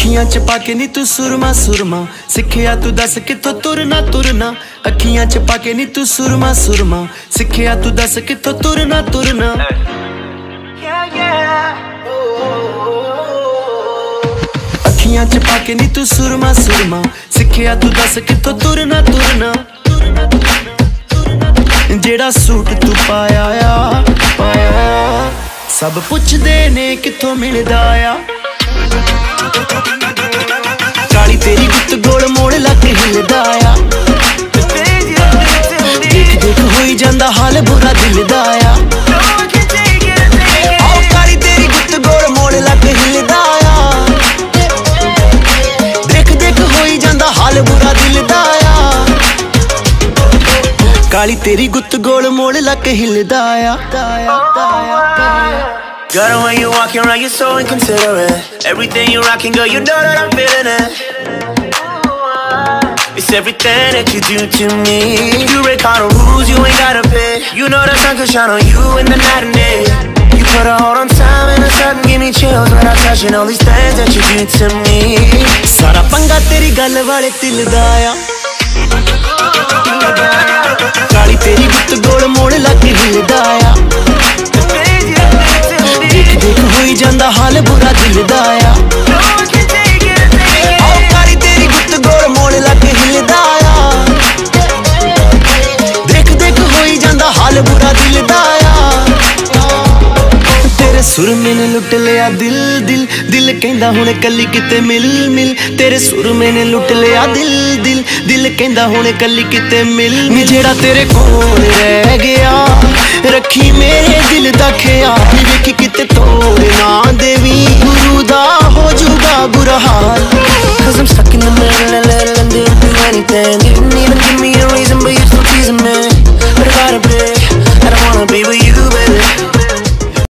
अखियां च पाके नी तू सुरमा सुरमा, सिखिया तू दस किथों तुरना तुरना। अखियां च पाके नी तू सुरमा सुरमा, सिखिया तू दस किथों तुरना तुरना। अखियां च पाके नी तू सुरमा सुरमा, सिखिया तू दस किथों तुरना तुरना। जेड़ा सूट तू पाया सब पुछदे ने किथों मिलदा आ। काली तेरी गुत्त गोल मोड़ लग हिलदा आ। देख देख होई जांदा हाल बुरा दिल दा आ। काली तेरी गुत्त गोल मोड़ लग हिलदा आ। देख देख होई जांदा हाल बुरा दिल दा आ। काली तेरी गुत्त गोल मोड़ लग हिलदा आ। Girl, when you walking around, you're so inconsiderate. Everything you rocking, girl, you know that I'm feeling it. It's everything that you do to me. You break all the rules, you ain't gotta pay. You know the sun can shine on you in the night and day. You put a hold on time and it's sudden give me chills when I'm touching all these things that you do to me. सारा पंगा तेरी गल वाले दिल दा आ। काली तेरी गुत्त गोल मोड़ लग हिलदा आ। देख देख होई जांदा हाल बुरा दिल दा आ। काली तेरी गुत्त गोल मोड़ लग हिलदा आ। देख देख होई जांदा हाल बुरा दिल दा आ। तेरे सुर मैंने लुट लिया दिल दिल दिल कहंदा हुण कल्ली किते मिल मिल। तेरे सुर मैंने लुट लिया दिल दिल दिल कहंदा हुण कल्ली किते मिल मिल। जेड़ा तेरे कोल रह गया रखी मेरे दिल दा ख्याल। वेखी किते तोड़ ना देवी गुरु दा हो जूगा बुरा हाल। Cause I'm stuck in the middle and letting them do anything.